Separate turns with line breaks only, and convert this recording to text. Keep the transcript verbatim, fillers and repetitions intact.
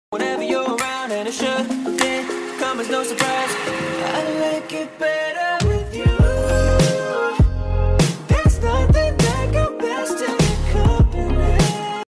Whenever you're around and it shouldn't come as no surprise. I like it better.